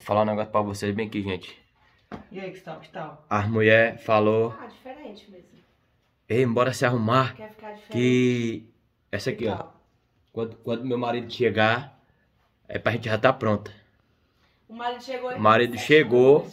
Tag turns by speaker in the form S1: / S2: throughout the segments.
S1: Vou falar um negócio pra vocês bem aqui, gente.
S2: E aí, que tal?
S1: A mulher falou...
S3: Ah, diferente mesmo.
S1: Ei, bora se arrumar.
S3: Quer ficar diferente?
S1: Que... Essa aqui, ó. Quando meu marido chegar, é pra gente já tá pronta.
S3: O marido chegou.
S1: O marido chegou.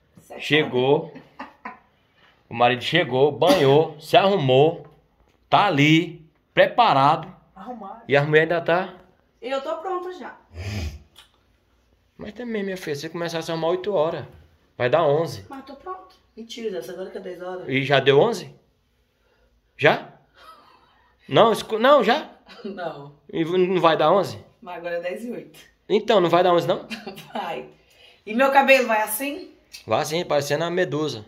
S1: O marido chegou, banhou, se arrumou. Tá ali, preparado.
S2: Arrumar.
S1: E a mulher ainda tá...
S3: Eu tô pronta já.
S1: Mas também, minha filha, se você começar a se arrumar 8 horas, vai dar 11.
S3: Mas tô pronta.
S2: Mentira, essa agora que é 10 horas.
S1: E já deu 11? Já? Não, não, já?
S2: Não,
S1: E não vai dar 11?
S2: mas agora é 10 e 8.
S1: Então, não vai dar 11 não?
S2: Vai. E meu cabelo vai assim?
S1: Vai sim, parecendo a medusa.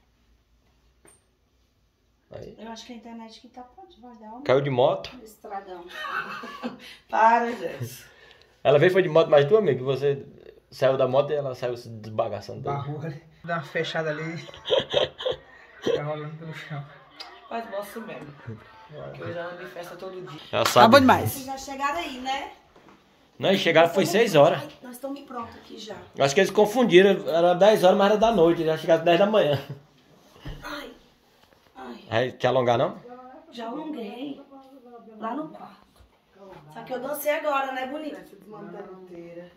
S1: Aí.
S3: Eu acho que a internet que tá pronta. Vai dar um
S1: Caiu de moto.
S3: estragão.
S2: Para, Jéssica.
S1: Ela veio foi de moto, mas tu, amigo, você saiu da moto e ela saiu se desbagaçando.
S4: Barrou ali. Dá uma fechada ali. Fica rolando pelo chão.
S2: Mas gosto mesmo. Porque eu já ando em festa todo dia.
S1: Ela sabe.
S2: Tá bom demais.
S3: Vocês já chegaram aí, né?
S1: Não, eles chegaram foi 6 horas.
S3: Ai, nós estamos prontos aqui já.
S1: Eu acho que eles confundiram, era 10 horas, mas era da noite, já chegaram às 10 da manhã.
S3: Ai. Ai.
S1: Vai te alongar não?
S3: Já alonguei. Lá no quarto. Só que eu dancei agora, né, bonita?
S2: inteira.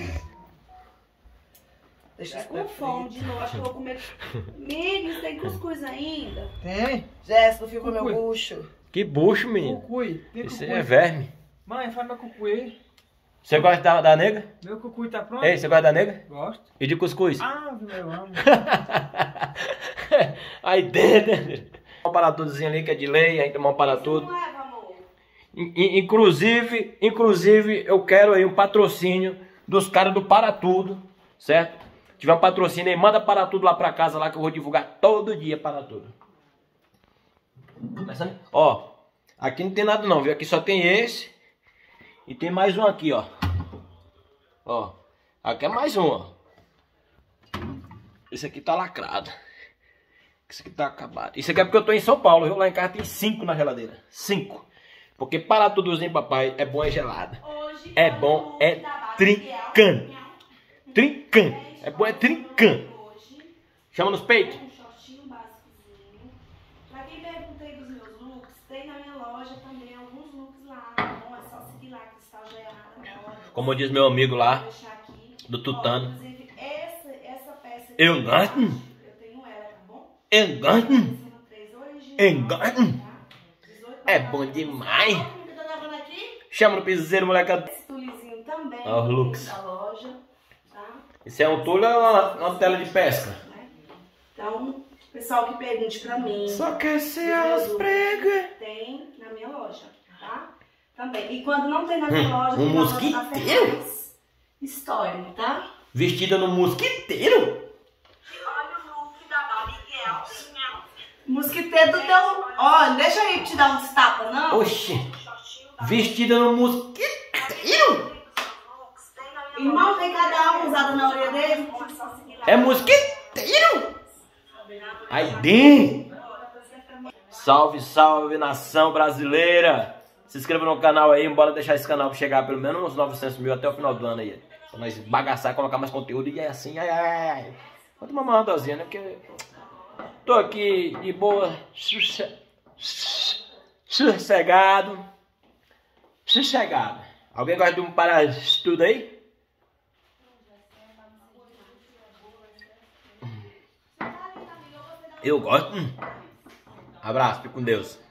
S2: Deixa
S3: Tô com fome de novo. Acho que eu vou comer. Amigo, tem cuscuz ainda?
S4: Tem?
S2: Jéssica, não ficou meu
S4: Cucuí.
S2: bucho.
S1: Que bucho, menino.
S4: Cucuí. Tem
S1: Isso
S4: cucuí.
S1: é verme.
S4: Mãe, faz meu cucuí.
S1: Você gosta da nega?
S4: Meu cucuí tá pronto?
S1: Ei, você gosta da nega?
S4: Gosto.
S1: E de cuscuz?
S4: Ah, eu amo.
S1: Aí dentro. Um paratudozinho ali que é de lei, a gente tomar um para tudo.
S3: Não leva, amor.
S1: Inclusive, eu quero aí um patrocínio dos caras do Para Tudo, certo? Se tiver um patrocínio aí, manda Para Tudo lá pra casa, lá que eu vou divulgar todo dia Para Tudo. Começando. Ó, aqui não tem nada não, viu? Aqui só tem esse e tem mais um aqui, ó. Ó, aqui é mais um, ó. Esse aqui tá lacrado. Esse aqui tá acabado. Isso aqui é porque eu tô em São Paulo, viu? Lá em casa tem 5 na geladeira. 5. Porque Para Tudozinho, papai, é bom é gelado.
S3: Hoje
S1: É bom é trincando. Trincando. É bom é trincando.
S3: Hoje,
S1: Chama nos peitos.
S3: um shortinho básicozinho. Pra quem perguntei dos meus looks, tem na minha loja também alguns looks lá. Bom, é só seguir lá, Cristal Joiada Moda.
S1: Como diz meu amigo lá,
S3: Vou deixar aqui.
S1: do Tutano.
S3: Ó, inclusive, essa peça aqui,
S1: Eu gosto.
S3: eu tenho ela, tá bom?
S1: Eu gosto.
S3: Sendo 3 original,
S1: Eu gosto.
S3: tá? 18
S1: É bom demais.
S3: Olha o que eu tô levando aqui.
S1: Chama no piseiro, molecada.
S3: Esse tulizinho também.
S1: Ó, os looks.
S3: Da loja, tá?
S1: Isso é um tulho ou uma tela de pesca?
S3: Né? Então, pessoal que pergunte pra mim.
S1: Só quer ser
S3: os
S1: aos pregos.
S3: Tem na minha loja, tá? Também. E quando não tem na minha loja,
S1: um
S3: tem na loja da
S1: mosquiteiro?
S3: Ferraz Storm, tá?
S1: Vestida no mosquiteiro?
S3: Mosquiteiro do teu... Ó, deixa eu ir te dar uns tapas, não?
S1: Oxi. Vestida no mosquiteiro?
S3: Irmão, tem cada um usado na orelha dele.
S1: É mosquiteiro? Aí dentro. Salve, salve, nação brasileira. Se inscreva no canal aí, bora deixar esse canal chegar pelo menos uns 900 mil até o final do ano aí. Pra nós bagaçar, colocar mais conteúdo e é assim, ai, ai, ai. Vou tomar uma dosinha, né? Porque tô aqui de boa, sossegado. Sossegado. Alguém gosta de um para-estudo aí? Eu gosto. Abraço, fique com Deus.